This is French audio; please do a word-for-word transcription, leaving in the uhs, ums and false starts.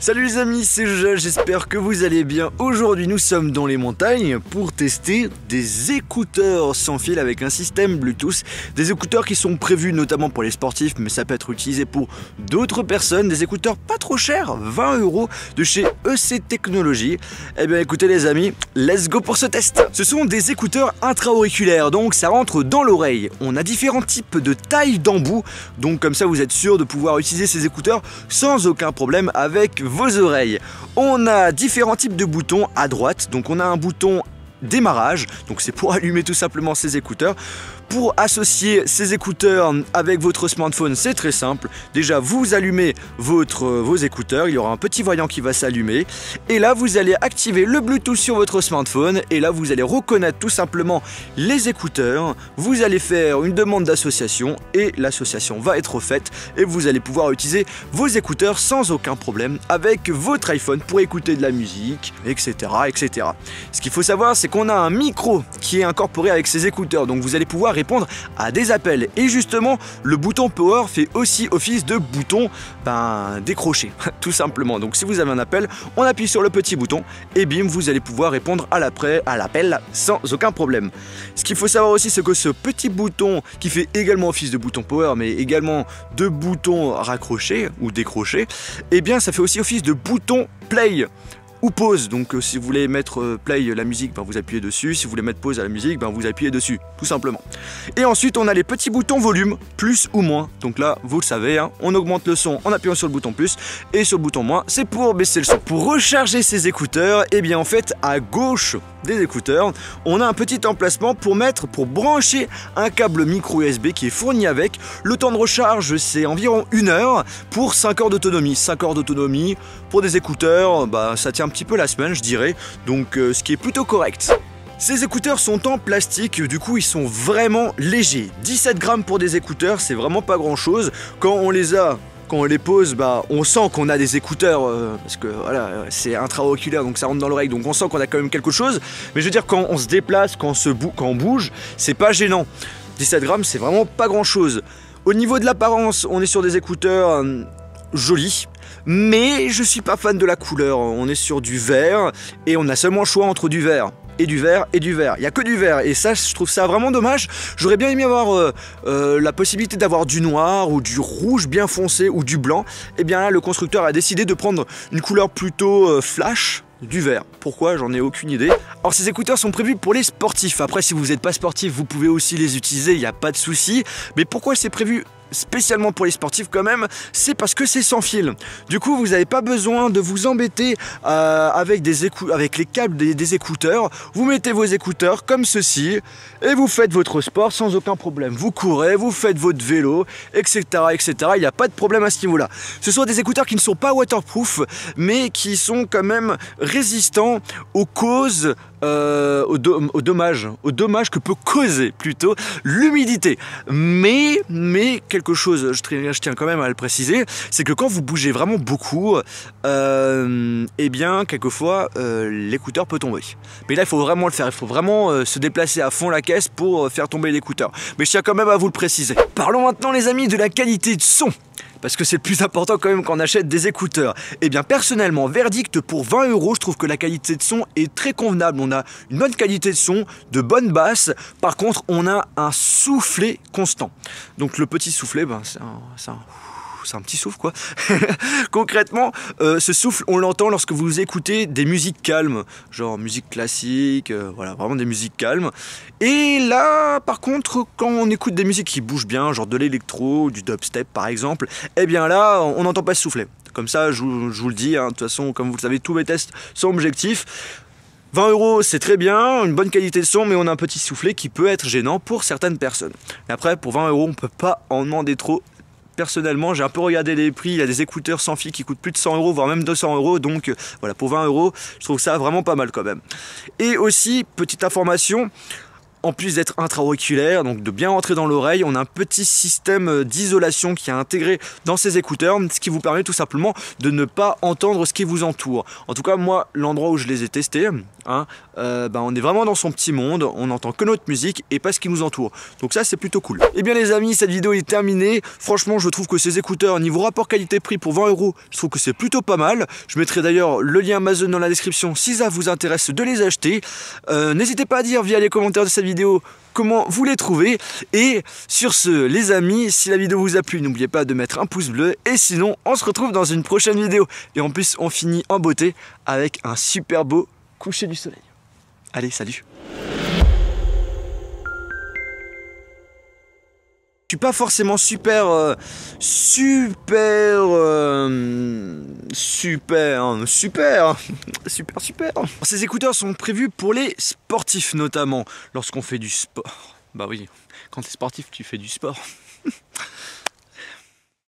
Salut les amis, c'est Jojo, j'espère que vous allez bien. Aujourd'hui nous sommes dans les montagnes pour tester des écouteurs sans fil avec un système Bluetooth. Des écouteurs qui sont prévus notamment pour les sportifs, mais ça peut être utilisé pour d'autres personnes. Des écouteurs pas trop chers, vingt euros de chez E C Technologies. Eh bien écoutez les amis, let's go pour ce test. Ce sont des écouteurs intra-auriculaires, donc ça rentre dans l'oreille. On a différents types de tailles d'embout, donc comme ça vous êtes sûr de pouvoir utiliser ces écouteurs sans aucun problème avec vos oreilles. On a différents types de boutons à droite, donc on a un bouton démarrage, donc c'est pour allumer tout simplement ces écouteurs. Pour associer ces écouteurs avec votre smartphone, c'est très simple. Déjà, vous allumez votre, vos écouteurs, il y aura un petit voyant qui va s'allumer. Et là, vous allez activer le Bluetooth sur votre smartphone. Et là, vous allez reconnaître tout simplement les écouteurs. Vous allez faire une demande d'association et l'association va être faite. Et vous allez pouvoir utiliser vos écouteurs sans aucun problème avec votre iPhone pour écouter de la musique, et cetera, et cetera. Ce qu'il faut savoir, c'est qu'on a un micro qui est incorporé avec ces écouteurs. Donc, vous allez pouvoir répondre à des appels, et justement le bouton power fait aussi office de bouton ben, décroché tout simplement. Donc si vous avez un appel, on appuie sur le petit bouton et bim, vous allez pouvoir répondre à l'appel à l'appel sans aucun problème. Ce qu'il faut savoir aussi, c'est que ce petit bouton qui fait également office de bouton power mais également de bouton raccroché ou décroché, et eh bien ça fait aussi office de bouton play ou pause. Donc euh, si vous voulez mettre euh, play la musique, ben, vous appuyez dessus. Si vous voulez mettre pause à la musique, ben, vous appuyez dessus, tout simplement. Et ensuite on a les petits boutons volume, plus ou moins. Donc là vous le savez, hein, on augmente le son en appuyant sur le bouton plus, et sur le bouton moins c'est pour baisser le son. Pour recharger ces écouteurs, et eh bien en fait à gauche des écouteurs, on a un petit emplacement pour mettre, pour brancher un câble micro U S B qui est fourni avec. Le temps de recharge c'est environ une heure pour cinq heures d'autonomie. cinq heures d'autonomie pour des écouteurs, bah, ça tient un petit peu la semaine je dirais, donc euh, ce qui est plutôt correct. Ces écouteurs sont en plastique, du coup ils sont vraiment légers. dix-sept grammes pour des écouteurs, c'est vraiment pas grand chose. Quand on les a, quand on les pose, bah, on sent qu'on a des écouteurs, euh, parce que voilà, c'est intra-auriculaire, donc ça rentre dans l'oreille, donc on sent qu'on a quand même quelque chose. Mais je veux dire, quand on se déplace, quand on, se bou quand on bouge, c'est pas gênant. dix-sept grammes, c'est vraiment pas grand chose. Au niveau de l'apparence, on est sur des écouteurs euh, jolis. Mais je suis pas fan de la couleur, on est sur du vert et on a seulement le choix entre du vert et du vert et du vert. Il n'y a que du vert et ça je trouve ça vraiment dommage. J'aurais bien aimé avoir euh, euh, la possibilité d'avoir du noir ou du rouge bien foncé ou du blanc. Et bien là le constructeur a décidé de prendre une couleur plutôt euh, flash, du vert. Pourquoi? J'en ai aucune idée. Alors ces écouteurs sont prévus pour les sportifs. Après si vous n'êtes pas sportif vous pouvez aussi les utiliser, il n'y a pas de souci. Mais pourquoi c'est prévu spécialement pour les sportifs quand même? C'est parce que c'est sans fil. Du coup vous n'avez pas besoin de vous embêter euh, avec, des écou avec les câbles des, des écouteurs. Vous mettez vos écouteurs comme ceci et vous faites votre sport sans aucun problème. Vous courez, vous faites votre vélo, etc, etc. Il n'y a pas de problème à ce niveau là. Ce sont des écouteurs qui ne sont pas waterproof mais qui sont quand même résistants aux causes Euh, au, do au dommage, au dommage que peut causer plutôt l'humidité. Mais, mais quelque chose, je, je tiens quand même à le préciser, c'est que quand vous bougez vraiment beaucoup, euh, eh bien, quelquefois, euh, l'écouteur peut tomber. Mais là, il faut vraiment le faire, il faut vraiment euh, se déplacer à fond la caisse pour euh, faire tomber l'écouteur. Mais je tiens quand même à vous le préciser. Parlons maintenant, les amis, de la qualité de son. Parce que c'est le plus important quand même quand on achète des écouteurs. Et bien personnellement, verdict pour vingt euros, je trouve que la qualité de son est très convenable. On a une bonne qualité de son, de bonnes basses. Par contre, on a un soufflet constant. Donc le petit soufflet, ben, c'est un... c'est un... c'est un petit souffle quoi. Concrètement, euh, ce souffle, on l'entend lorsque vous écoutez des musiques calmes, genre musique classique, euh, voilà, vraiment des musiques calmes. Et là, par contre, quand on écoute des musiques qui bougent bien, genre de l'électro, du dubstep par exemple, eh bien là, on n'entend pas ce soufflet. Comme ça, je vous, je vous le dis, hein, de toute façon, comme vous le savez, tous mes tests sont objectifs. vingt euros, c'est très bien, une bonne qualité de son, mais on a un petit soufflet qui peut être gênant pour certaines personnes. Mais après, pour vingt euros, on ne peut pas en demander trop. Personnellement, j'ai un peu regardé les prix, il y a des écouteurs sans fil qui coûtent plus de cent euros, voire même deux cents euros, donc euh, voilà, pour vingt euros, je trouve ça vraiment pas mal quand même. Et aussi, petite information, En plus d'être intra-auriculaire, donc de bien rentrer dans l'oreille, on a un petit système d'isolation qui est intégré dans ces écouteurs, ce qui vous permet tout simplement de ne pas entendre ce qui vous entoure. En tout cas, moi, l'endroit où je les ai testés, hein, euh, bah, on est vraiment dans son petit monde, on n'entend que notre musique et pas ce qui nous entoure. Donc ça, c'est plutôt cool. Et bien les amis, cette vidéo est terminée. Franchement, je trouve que ces écouteurs, niveau rapport qualité-prix pour vingt euros, je trouve que c'est plutôt pas mal. Je mettrai d'ailleurs le lien Amazon dans la description si ça vous intéresse de les acheter. Euh, N'hésitez pas à dire via les commentaires de cette vidéo comment vous les trouvez. Et sur ce, les amis, si la vidéo vous a plu, n'oubliez pas de mettre un pouce bleu. Et sinon, on se retrouve dans une prochaine vidéo. Et en plus, on finit en beauté avec un super beau coucher du soleil. Allez, salut! Je suis pas forcément super, euh, super, euh, super, super, super, super. Ces écouteurs sont prévus pour les sportifs notamment, lorsqu'on fait du sport. Bah oui, quand t'es sportif, tu fais du sport.